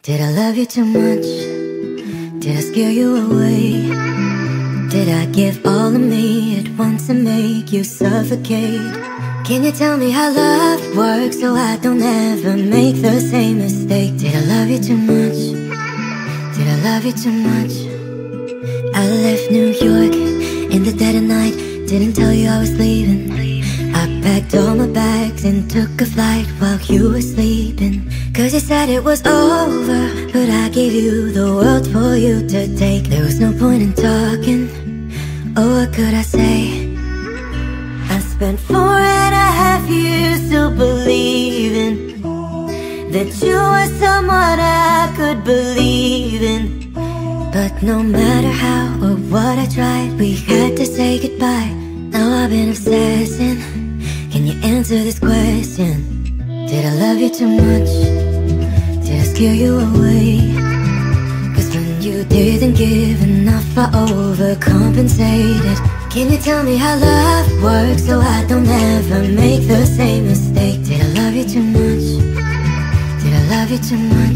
Did I love you too much? Did I scare you away? Did I give all of me at once and make you suffocate? Can you tell me how love works so I don't ever make the same mistake? Did I love you too much? Did I love you too much? I left New York in the dead of night, didn't tell you I was leaving. I packed all my bags and took a flight while you were sleeping. Cause you said it was over, but I gave you the world for you to take. There was no point in talking, oh what could I say? I spent 4.5 years still believing that you were someone I could believe in. But no matter how or what I tried, we had to say goodbye. Now I've been obsessing, can you answer this question? Did I love you too much? Did I scare you away? Cause when you didn't give enough, I overcompensated. Can you tell me how love works so I don't ever make the same mistake? Did I love you too much? Did I love you too much?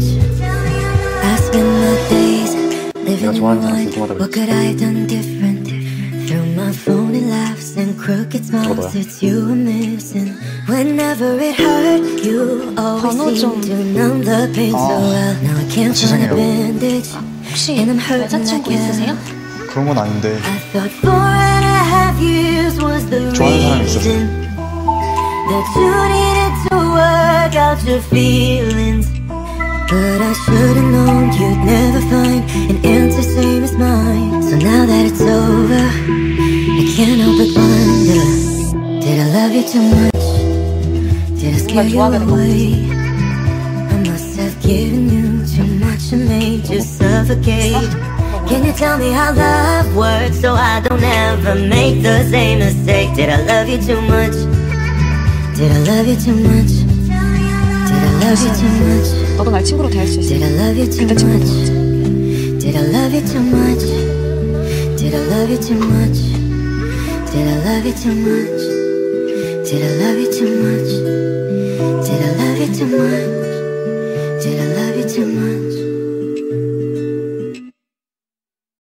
I spend my days living in one. What could I have done different? Through my phony laughs and crooked smiles, it's you I'm missing. Whenever it hurt, you always seem to numb the pain so well. Now I can't find a bandage and I'm hurting like hell. 그런 건 아닌데. I thought 4.5 years was the reason that you needed to work out your feelings. But I should've known you'd never find an answer same as mine. So now that it's over, I can't help but wonder, did I love you too much? Did I scare you away? I must have given you too much and made you suffocate. Can you tell me how love works so I don't ever make the same mistake? Did I love you too much? Did I love you too much? Did I love you too much? 너도 날 친구로 대할 수 있어. Did I love you too much? Did I love you too much? Did I love you too much? Did I love you too much? Did I love you too much? Did I love you too much? Did I love you too much?